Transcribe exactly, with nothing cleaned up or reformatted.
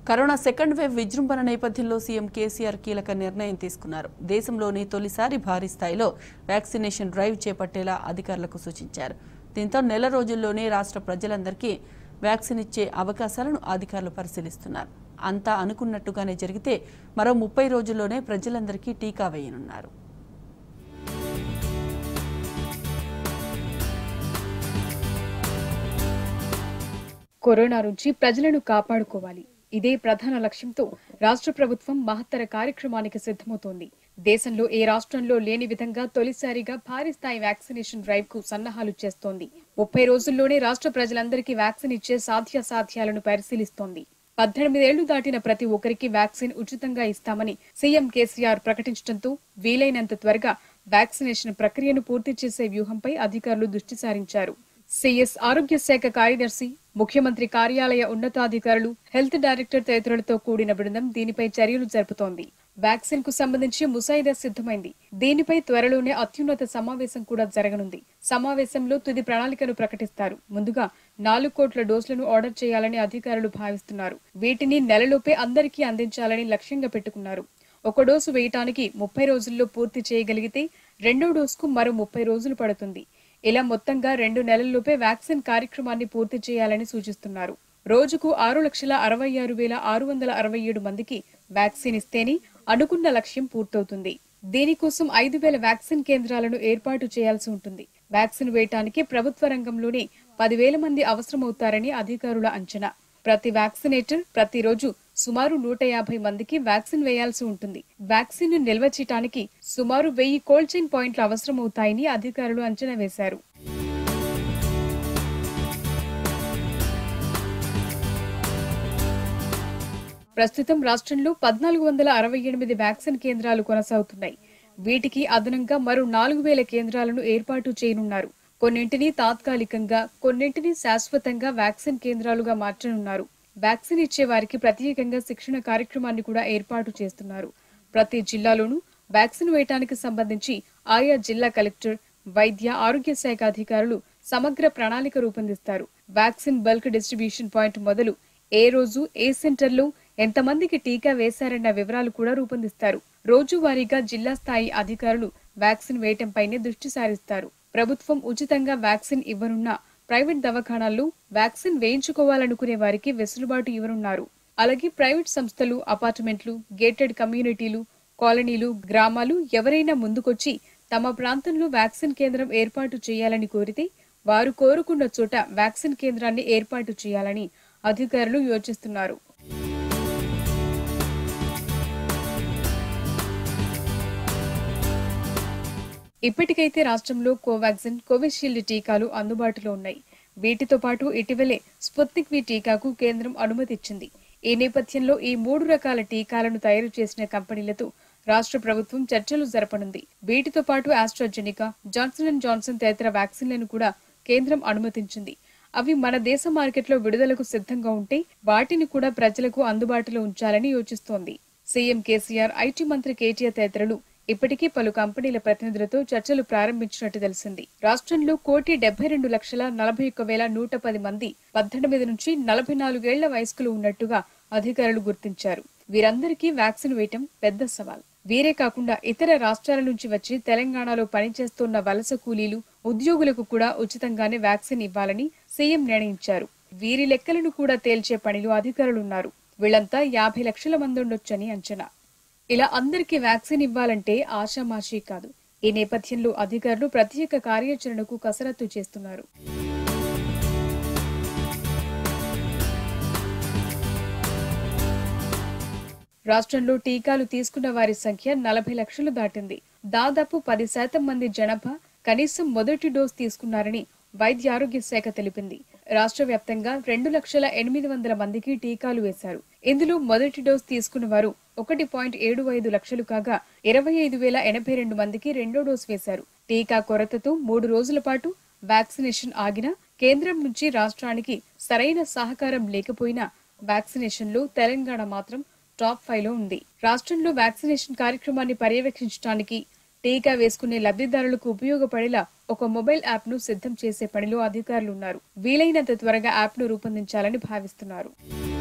Corona second wave విజృంభణ నేపథ్యంలో CM KCR కీలక నిర్ణయం తీసుకున్నారు. దేశంలోని తొలిసారి భారీ స్థాయిలో వ్యాక్సినేషన్ డ్రైవ్ చేపట్టేలా అధికారులకు సూచించారు. దీంతో నెల రోజుల్లోనే రాష్ట్ర ప్రజలందరికీ వ్యాక్సిన్ ఇచ్చే అవకాశాలను అధికారులు పరిశీలిస్తున్నారు. అంతా అనుకున్నట్టుగానే జరిగితే మరో ముప్పై రోజుల్లోనే ప్రజలందరికీ టీకా వేయనున్నారు. కరోనా నుంచి ప్రజలను కాపాడుకోవాలి. ఇదే ప్రధాన లక్ష్యంతో రాష్ట్ర ప్రభుత్వం మహత్తర కార్యక్రమానికి సిద్ధమవుతోంది. దేశంలో ఏ రాష్ట్రంలో లేని విధంగా తొలిసారిగా భారీ స్థాయి వ్యాక్సినేషన్ డ్రైవ్ కు సన్నాహాలు చేస్తోంది. ముప్పై రోజుల్లోనే రాష్ట్ర ప్రజలందరికీ వ్యాక్సిన్ ఇచ్చే సాధ్యాసాధ్యాలను పరిశీలిస్తోంది. పద్దెనిమిదేళ్లు దాటిన ప్రతి ఒక్కరికి వ్యాక్సిన్ ఉచితంగా ఇస్తామని సీఎం కేసీఆర్ ప్రకటించడంతో వీలైనంత త్వరగా వ్యాక్సినేషన్ ప్రక్రియను పూర్తి చేసే వ్యూహంపై అధికారులు దృష్టి సారించారు. సీఎస్ ఆరోగ్య శాఖ కార్యదర్శి, ముఖ్యమంత్రి కార్యాలయ ఉన్నతాధికారులు, హెల్త్ డైరెక్టర్ తదితరులతో కూడిన బృందం దీనిపై చర్యలు జరుపుతోంది. వ్యాక్సిన్ కు సంబంధించి ముసాయిదా సిద్ధమైంది. దీనిపై త్వరలోనే అత్యున్నత సమావేశం కూడా జరగనుంది. సమావేశంలో తుది ప్రణాళికను ప్రకటిస్తారు. ముందుగా నాలుగు కోట్ల డోసులను ఆర్డర్ చేయాలని అధికారులు భావిస్తున్నారు. వీటిని నెలలోపే అందరికీ అందించాలని లక్ష్యంగా పెట్టుకున్నారు. ఒక డోసు వేయటానికి ముప్పై రోజుల్లో పూర్తి చేయగలిగితే రెండో డోసుకు మరో ముప్పై రోజులు పడుతుంది. ఇలా మొత్తంగా రెండు నెలల్లోపే వ్యాక్సిన్ కార్యక్రమాన్ని పూర్తి చేయాలని సూచిస్తున్నారు. రోజుకు ఆరు లక్షల అరవై ఆరు వేల ఆరు వందల అరవై ఏడు మందికి వ్యాక్సిన్ ఇస్తేనే అనుకున్న లక్ష్యం పూర్తవుతుంది. దీనికోసం ఐదు వేల వ్యాక్సిన్ కేంద్రాలను ఏర్పాటు చేయాల్సి ఉంటుంది. వ్యాక్సిన్ వేయటానికి ప్రభుత్వ రంగంలోనే పదివేల మంది అవసరమవుతారని అధికారుల అంచనా. ప్రతి వ్యాక్సినేటర్ ప్రతిరోజు సుమారు నూట యాభై మందికి వ్యాక్సిన్ వేయాల్సి ఉంటుంది. వ్యాక్సిన్ ను నిల్వ చేయడానికి సుమారు వెయ్యి కోల్డ్ చైన్ పాయింట్లు అవసరమవుతాయని అధికారులు అంచనా వేశారు. ప్రస్తుతం రాష్ట్రంలో పద్నాలుగు వందల అరవై ఎనిమిది వ్యాక్సిన్ కేంద్రాలు కొనసాగుతున్నాయి. వీటికి అదనంగా మరో నాలుగు వేల కేంద్రాలను ఏర్పాటు చేయనున్నారు. కొన్నింటిని తాత్కాలికంగా, కొన్నింటిని శాశ్వతంగా వ్యాక్సిన్ కేంద్రాలుగా మార్చనున్నారు. వ్యాక్సిన్ ఇచ్చే వారికి ప్రత్యేకంగా శిక్షణ కార్యక్రమాన్ని కూడా ఏర్పాటు చేస్తున్నారు. ప్రతి జిల్లాలోనూ వ్యాక్సిన్ వేయటానికి సంబంధించి ఆయా జిల్లా కలెక్టర్, వైద్య ఆరోగ్య శాఖ అధికారులు సమగ్ర ప్రణాళిక రూపొందిస్తారు. వ్యాక్సిన్ బల్క్ డిస్ట్రిబ్యూషన్ పాయింట్ మొదలు ఏ రోజు ఏ సెంటర్లో ఎంతమందికి టీకా వేశారన్న వివరాలు కూడా రూపొందిస్తారు. రోజువారీగా జిల్లా స్థాయి అధికారులు వ్యాక్సిన్ వేయటంపైనే దృష్టి సారిస్తారు. ప్రభుత్వం ఉచితంగా వ్యాక్సిన్ ఇవ్వనున్న ప్రైవేట్ దవాఖానాల్లో వ్యాక్సిన్ వేయించుకోవాలనుకునే వారికి వెసులుబాటు ఇవ్వనున్నారు. అలాగే ప్రైవేట్ సంస్థలు, అపార్ట్మెంట్లు, గేటెడ్ కమ్యూనిటీలు, కాలనీలు, గ్రామాలు ఎవరైనా ముందుకొచ్చి తమ ప్రాంతంలో వ్యాక్సిన్ కేంద్రం ఏర్పాటు చేయాలని కోరితే వారు కోరుకున్న చోట వ్యాక్సిన్ కేంద్రాన్ని ఏర్పాటు చేయాలని అధికారులు యోచిస్తున్నారు. ఇప్పటికైతే రాష్ట్రంలో కోవాక్సిన్, కోవిషీల్డ్ టీకాలు అందుబాటులో ఉన్నాయి. వీటితో పాటు ఇటీవలే స్పుత్నిక్ వి టీకాకు కేంద్రం అనుమతి ఇచ్చింది. ఈ నేపథ్యంలో ఈ మూడు రకాల టీకాలను తయారు చేసిన కంపెనీలతో రాష్ట్ర ప్రభుత్వం చర్చలు జరపనుంది. వీటితో పాటు ఆస్ట్రాజెనికా, జాన్సన్ అండ్ జాన్సన్ తదితర వ్యాక్సిన్లను కూడా కేంద్రం అనుమతించింది. అవి మన దేశ మార్కెట్లో విడుదలకు సిద్ధంగా ఉంటే వాటిని కూడా ప్రజలకు అందుబాటులో ఉంచాలని యోచిస్తోంది. సీఎం కేసీఆర్, ఐటీ మంత్రి కేటీఆర్ తదితరులు ఇప్పటికీ పలు కంపెనీల ప్రతినిధులతో చర్చలు ప్రారంభించినట్టు తెలిసింది. రాష్ట్రంలో కోటి డెబ్బై రెండు లక్షల నలభై ఒక్క వేల నూట పది మంది పద్దెనిమిది నుంచి నలభై నాలుగేళ్ల వయస్కులు ఉన్నట్టుగా అధికారులు గుర్తించారు. వీరందరికీ వ్యాక్సిన్ వేయటం పెద్ద సవాల్. వీరే కాకుండా ఇతర రాష్ట్రాల నుంచి వచ్చి తెలంగాణలో పనిచేస్తున్న వలస కూలీలు, ఉద్యోగులకు కూడా ఉచితంగానే వ్యాక్సిన్ ఇవ్వాలని సీఎం నిర్ణయించారు. వీరి లెక్కలను కూడా తేల్చే పనిలో అధికారులున్నారు. వీళ్లంతా యాభై లక్షల మంది ఉండొచ్చని అంచనా. ఇలా అందరికీ వ్యాక్సిన్ ఇవ్వాలంటే ఆషామాషీ కాదు. ఈ నేపథ్యంలో అధికారులు ప్రత్యేక కార్యాచరణకు కసరత్తు చేస్తున్నారు. రాష్ట్రంలో టీకాలు తీసుకున్న వారి సంఖ్య నలభై లక్షలు దాటింది. దాదాపు పది శాతం మంది జనాభా కనీసం మొదటి డోస్ తీసుకున్నారని వైద్య ఆరోగ్య శాఖ తెలిపింది. రాష్ట్ర వ్యాప్తంగా రెండు లక్షల ఎనిమిది వందల మందికి టీకాలు వేశారు. ఇందులో మొదటి డోస్ తీసుకున్న వారు ఒకటి పాయింట్ ఏడు ఐదు లక్షలు కాగా ఇరవై ఐదు వేల ఎనభై రెండు మందికి రెండో డోస్ వేశారు. టీకా కొరతతో మూడు రోజుల పాటు వ్యాక్సినేషన్ ఆగినా కేంద్రం నుంచి రాష్ట్రానికి సరైన సహకారం లేకపోయినా వ్యాక్సినేషన్ లో తెలంగాణ మాత్రం టాప్ ఫైవ్ లో ఉంది. రాష్ట్రంలో వ్యాక్సినేషన్ కార్యక్రమాన్ని పర్యవేక్షించడానికి టీకా వేసుకునే లబ్ధిదారులకు ఉపయోగపడేలా ఒక మొబైల్ యాప్ ను సిద్ధం చేసే పనిలో అధికారులు ఉన్నారు. వీలైనంత త్వరగా యాప్ ను రూపొందించాలని భావిస్తున్నారు.